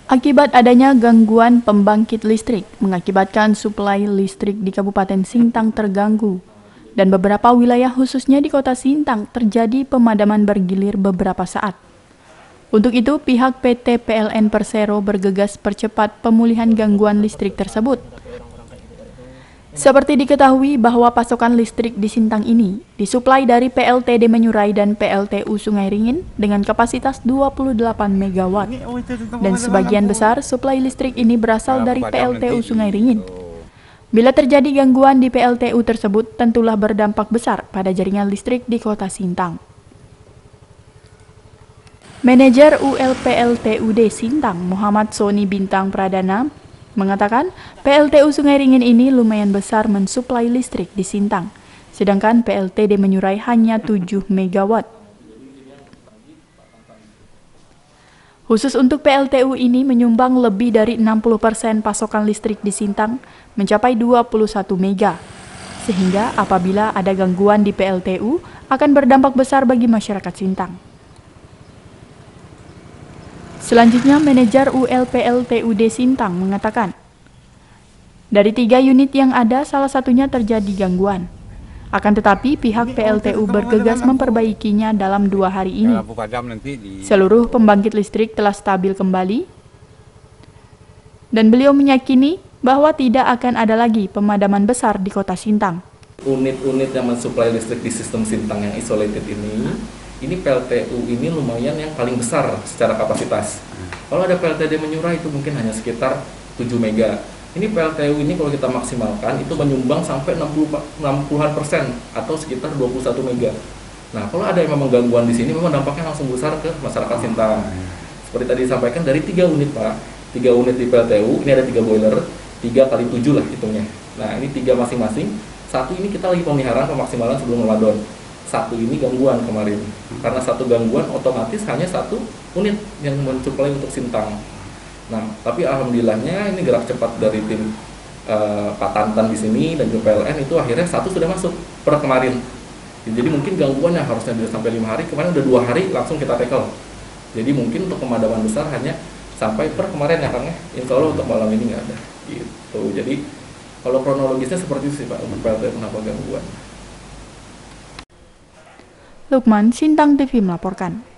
Akibat adanya gangguan pembangkit listrik mengakibatkan suplai listrik di Kabupaten Sintang terganggu dan beberapa wilayah khususnya di Kota Sintang terjadi pemadaman bergilir beberapa saat. Untuk itu, pihak PT PLN Persero bergegas percepat pemulihan gangguan listrik tersebut. Seperti diketahui bahwa pasokan listrik di Sintang ini disuplai dari PLTD Menyurai dan PLTU Sungai Ringin dengan kapasitas 28 MW. Dan sebagian besar suplai listrik ini berasal dari PLTU Sungai Ringin. Bila terjadi gangguan di PLTU tersebut, tentulah berdampak besar pada jaringan listrik di Kota Sintang. Manajer ULPLTUD Sintang, Muhammad Soni Bintang Pradana, mengatakan PLTU Sungai Ringin ini lumayan besar mensuplai listrik di Sintang, sedangkan PLTD Menyurai hanya 7 MW. Khusus untuk PLTU ini menyumbang lebih dari 60% pasokan listrik di Sintang, mencapai 21 mega. Sehingga apabila ada gangguan di PLTU, akan berdampak besar bagi masyarakat Sintang. Selanjutnya, manajer ULPLTUD Sintang mengatakan, dari 3 unit yang ada, salah satunya terjadi gangguan. Akan tetapi, pihak PLTU bergegas memperbaikinya dalam 2 hari ini. Seluruh pembangkit listrik telah stabil kembali, dan beliau meyakini bahwa tidak akan ada lagi pemadaman besar di Kota Sintang. Unit-unit yang mensuplai listrik di sistem Sintang yang isolated ini PLTU ini lumayan yang paling besar secara kapasitas. Kalau ada PLTD Menyurai itu mungkin hanya sekitar 7 mega. Ini PLTU ini kalau kita maksimalkan itu menyumbang sampai 60% atau sekitar 21 mega. Nah, kalau ada yang memang gangguan di sini memang dampaknya langsung besar ke masyarakat Sintang. Seperti tadi disampaikan dari 3 unit Pak, 3 unit di PLTU, ini ada 3 boiler, 3 kali 7 lah hitungnya. Nah, ini 3 masing-masing. Satu ini kita lagi pemeliharaan pemaksimalan sebelum Ramadan. Satu ini gangguan kemarin, karena satu gangguan otomatis hanya 1 unit yang mensuplai untuk Sintang. Nah, tapi alhamdulillahnya ini gerak cepat dari tim Pak Tantan di sini dan juga PLN itu akhirnya 1 sudah masuk per kemarin. Jadi mungkin gangguan yang harusnya bisa sampai 5 hari, kemarin udah 2 hari langsung kita tackle. Jadi mungkin untuk pemadaman besar hanya sampai per kemarin ya Kang ya. Insya Allah untuk malam ini nggak ada. Gitu. Jadi kalau kronologisnya seperti itu sih Pak untuk PLT kenapa gangguan. Lukman, Sintang TV melaporkan.